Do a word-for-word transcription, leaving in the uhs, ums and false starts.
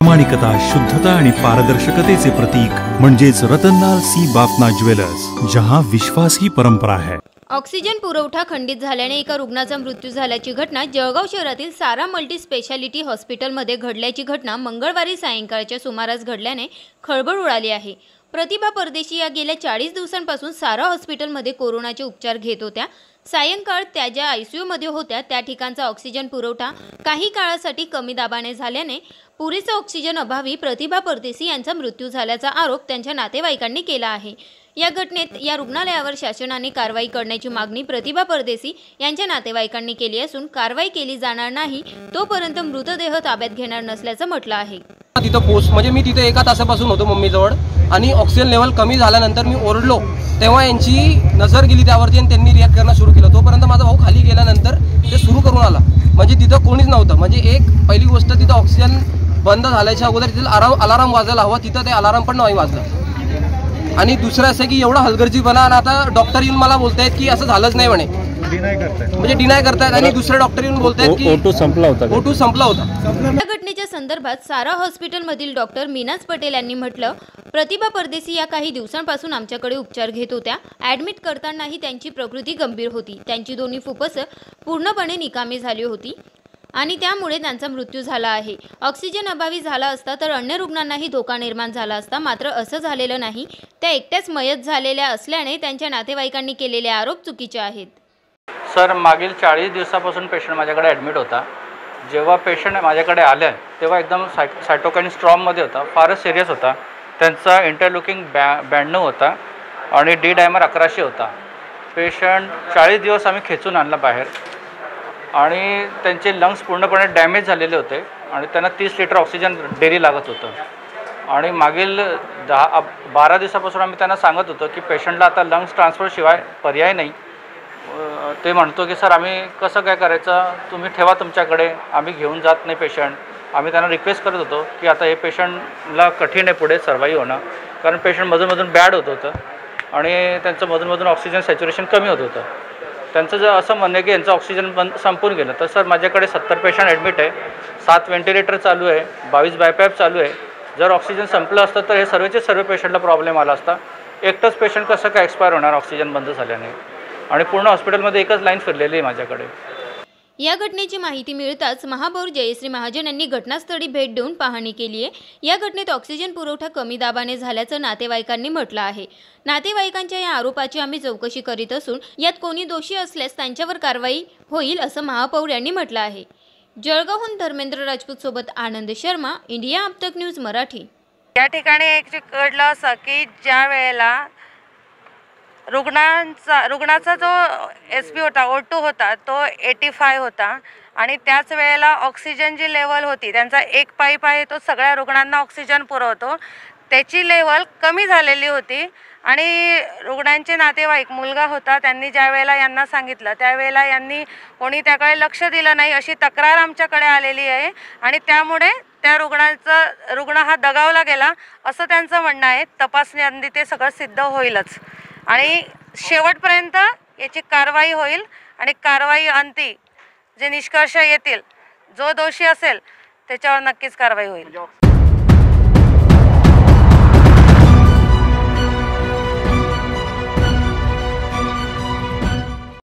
प्रामाणिकता, शुद्धता आणि पारदर्शकतेचे प्रतीक म्हणजेच रतनलाल सी बाफना ज्वेलर्स, जहां विश्वास ही परंपरा है। ऑक्सिजन पुरवठा खंडित झाल्याने एका रुग्णाचा मृत्यू झाल्याची घटना जळगाव शहरातील सारा मल्टी स्पेशालिटी हॉस्पिटलमध्ये घडल्याची घटना मंगळवारी सायंकाळच्या सुमारास घडल्याने खळबळ उडाली आहे। प्रतिभा परदेशी या गेल्या चाळीस दिवसांपासून सारा हॉस्पिटलमध्ये कोरोनाचे उपचार घेत होत्या। सायंकाळ त्या ज्या आयसीयू मध्ये होत्या त्या ठिकाणचा ऑक्सिजन पुरवठा काही काळासाठी कमी दाबाने झाल्याने पुरेसा ऑक्सिजन अभावी प्रतिभा परदेशी यांचा मृत्यू झाल्याचा आरोप त्यांच्या नातेवाईकांनी केला आहे। या घटनेत या रुग्णालयावर शासनाने कारवाई करण्याची मागणी प्रतिभा परदेशी यांच्या नातेवाईकांनी केली असून कारवाई केली जाणार नाही तोपर्यंत मृतदेह ताब्यात घेणार नसल्याचं म्हटलं आहे। तिथं पोस्ट म्हणजे मी तिथे एका तासापासून होतो मम्मीजवळ आणि ऑक्सिजन लेवल कमी झाल्यानंतर मी ओरडलो तेव्हा यांची नजर गेली त्यावरती आणि त्यांनी रिॲक्ट करणं सुरू केलं। तोपर्यंत माझा भाऊ खाली गेल्यानंतर ते सुरू करून आला, म्हणजे तिथं कोणीच नव्हतं। म्हणजे एक पहिली गोष्ट तिथं ऑक्सिजन बंद झाल्याच्या अगोदर तिथं अलार्म अलार्म वाजायला हवा, तिथं ते अलार्म पण नाही वाजलं। आणि दुसरं असं की एवढा हलगर्जीपणा आणि आता डॉक्टर येऊन मला बोलतायत की असं झालंच नाही म्हणे, डिनाय करतायत म्हणजे डिनाय करतायत आणि दुसरे डॉक्टर येऊन बोलतायत की ओटू संपला होता ओटू संपला होता। या घटनेच्या संदर्भात सारा हॉस्पिटलमधील डॉक्टर मीनाज पटेल यांनी म्हटलं, प्रतिभा परदेशी या काही दिवसांपासून आमच्याकडे उपचार घेत होत्या। ॲडमिट करतानाही त्यांची प्रकृती गंभीर होती, त्यांची दोन्ही फुफ्फुसं पूर्णपणे निकामी झाली होती आणि त्यामुळे त्यांचा मृत्यू झाला आहे। ऑक्सिजन अभावी झाला असता तर अन्य रुग्णांनाही धोका निर्माण झाला असता, मात्र असं झालेलं नाही। त्या एकट्याच मयत झालेल्या असल्याने त्यांच्या नातेवाईकांनी केलेले आरोप चुकीचे आहेत। सर, मागील चाळीस दिवसापासून पेशंट माझ्याकडे ॲडमिट होता। जेव्हा पेशंट माझ्याकडे आले तेव्हा एकदम साय सायटोकाइन स्ट्रॉममध्ये होता, फारच सिरियस होता। त्यांचा इंटरलुकिंग बॅ ब्याण्णव होता आणि डी डायमर अकराशे होता। पेशंट चाळीस दिवस आम्ही खेचून आणला बाहेर आणि त्यांचे लंग्स पूर्णपणे डॅमेज झालेले होते आणि त्यांना तीस लिटर ऑक्सिजन डेली लागत होतं। आणि मागील दहा बारा दिवसापासून आम्ही त्यांना सांगत होतो की पेशंटला आता लंग्स ट्रान्सफरशिवाय पर्याय नाही। ते म्हणतो की सर आम्ही कसं काय करायचं, तुम्ही ठेवा तुमच्याकडे, आम्ही घेऊन जात नाही पेशंट। आम्ही त्यांना रिक्वेस्ट करत होतो की आता हे पेशंटला कठीण आहे पुढे सर्वाईव्ह होणं, कारण पेशंट मधूनमधून बॅड होत होतं आणि त्यांचं मधूनमधून ऑक्सिजन सॅच्युरेशन कमी होत होतं। त्यांचं जर असं म्हणणं आहे की यांचं ऑक्सिजन बंद संपून गेलं, तर सर माझ्याकडे सत्तर पेशंट ॲडमिट आहे, सात व्हेंटिलेटर चालू आहे, बावीस बायपॅप चालू आहे। जर ऑक्सिजन संपलं असतं तर हे सर्वचे सर्व पेशंटला प्रॉब्लेम आला असता। एकटंच पेशंट कसं काय एक्सपायर होणार ऑक्सिजन बंद झाल्याने, आणि पूर्ण हॉस्पिटलमध्ये एकच लाईन फिरलेली आहे माझ्याकडे। या घटनेची माहिती मिळताच महापौर जयश्री महाजन यांनी घटनास्थळी भेट देऊन पाहणी केली आहे। या घटनेत ऑक्सिजन पुरवठा कमी दाबाने झाल्याचं नातेवाईकांनी म्हटलं आहे। नातेवाईकांच्या या आरोपाची आम्ही चौकशी करीत असून यात कोणी दोषी असल्यास त्यांच्यावर कारवाई होईल असं महापौर यांनी म्हटलं आहे। जळगावहून धर्मेंद्र राजपूत सोबत आनंद शर्मा, इंडिया अपतक न्यूज मराठी। या ठिकाणी एक घडलं असं की ज्या वेळेला रुग्णांचा रुग्णाचा जो एस पी होता, ओ टू होता, तो एटी फाय होता आणि त्याच वेळेला ऑक्सिजन जी लेवल होती, त्यांचा एक पाईप आहे तो सगळ्या रुग्णांना ऑक्सिजन पुरवतो, त्याची लेवल कमी झालेली होती। आणि रुग्णांचे नातेवाईक मुलगा होता, त्यांनी ज्या वेळेला यांना सांगितलं त्यावेळेला यांनी कोणी त्याकडे लक्ष दिलं नाही अशी तक्रार आमच्याकडे आलेली आहे आणि त्यामुळे त्या रुग्णाचा रुग्ण हा दगावला गेला असं त्यांचं म्हणणं आहे। तपासणीअंती ते सगळं सिद्ध होईलच आणि शेवटपर्यंत याची कारवाई होईल आणि कारवाई अंती जे निष्कर्ष येतील, जो दोषी असेल त्याच्यावर नक्कीच कारवाई होईल।